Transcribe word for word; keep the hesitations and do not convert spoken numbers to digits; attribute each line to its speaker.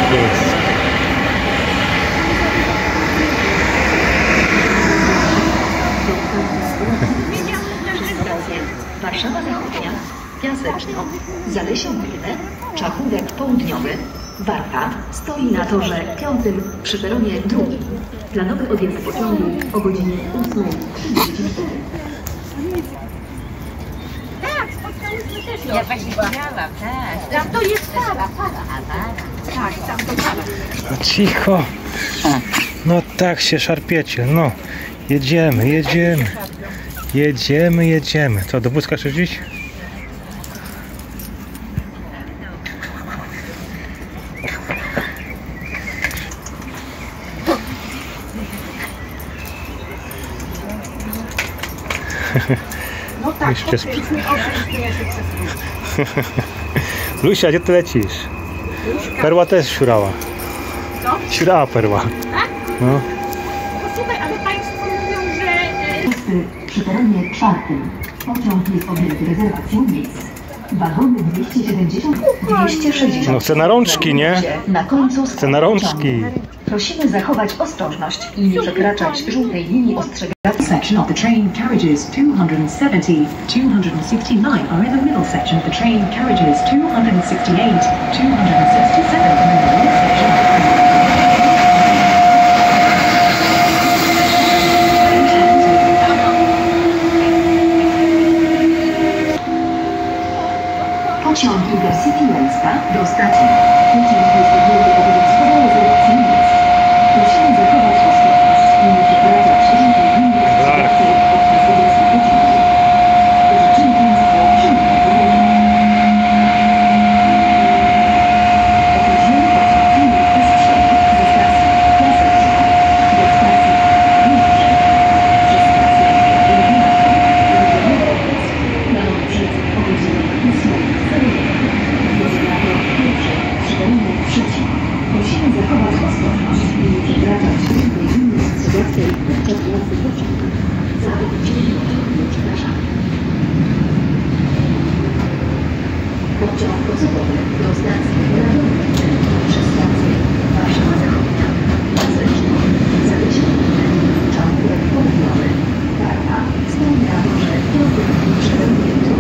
Speaker 1: Jest.
Speaker 2: Warszawa Zachodnia, Piaseczno, Zalesią Górne, Czachówek Południowy, Warta stoi na torze piątym przy peronie drugim. Planowy odjazd pociągu o godzinie ósmej trzydzieści cztery.
Speaker 3: Tak, spotkałyśmy też.
Speaker 4: Ja właśnie widziałam, tak.
Speaker 3: Tam to jest para, para. Tak, tam to para.
Speaker 1: No cicho. No tak się szarpiecie. No. Jedziemy, jedziemy. Jedziemy, jedziemy. Co, do wózka chcesz iść?
Speaker 3: No tak,
Speaker 1: Jeszcze
Speaker 3: to jest nie
Speaker 1: Lusia, gdzie ty lecisz? Perła też siurała.
Speaker 3: Co?
Speaker 1: Siurała perła.
Speaker 3: Tak?
Speaker 1: No.
Speaker 3: No słuchaj, ale państwo mówią, że...
Speaker 2: Przy peronie czwartym. Pociąg jest objęty rezerwacją miejsc. Wagony dwieście siedemdziesiąt, dwieście sześćdziesiąt.
Speaker 1: No chcę na rączki, nie?
Speaker 2: Na końcu
Speaker 1: Chcę na rączki.
Speaker 2: prosimy zachować ostrożność i nie przekraczać żółtej linii ostrzegawczej.
Speaker 5: Section of the train carriages two hundred seventy, two hundred sixty-nine are in the middle section of the train carriages two hundred sixty-eight, two hundred sixty-seven are in the middle section of the train.
Speaker 2: Pociąg Intercity Łęcka do stacji. Pociąg jest objęty obowiązkową rezerwacją miejsc. Prosimy zachować ostrożność i nie przekraczać żółtej linii ostrzegawczej podczas odjazdu pociągu. Życzymy Państwu przyjemnego drogi. Opóźniony pociąg linie bez przerwy ze stacji Piaseczno do stacji Górnicze przez stację Górniczą. Planowy odjazd o godzinie ósmej. Prosimy zachować ostrożność i nie przekraczać żółtej linii ostrzegawczej podczas jazdy pociągu. Za opóźnienie pociągu przepraszamy. Pociąg osobowy do stacji Radomyśl przez stację Warszawa Zachodnia, Piaseczno, Zalesią Górne, Czachówek Południowy, Warta stoi na torze piątym przy peronie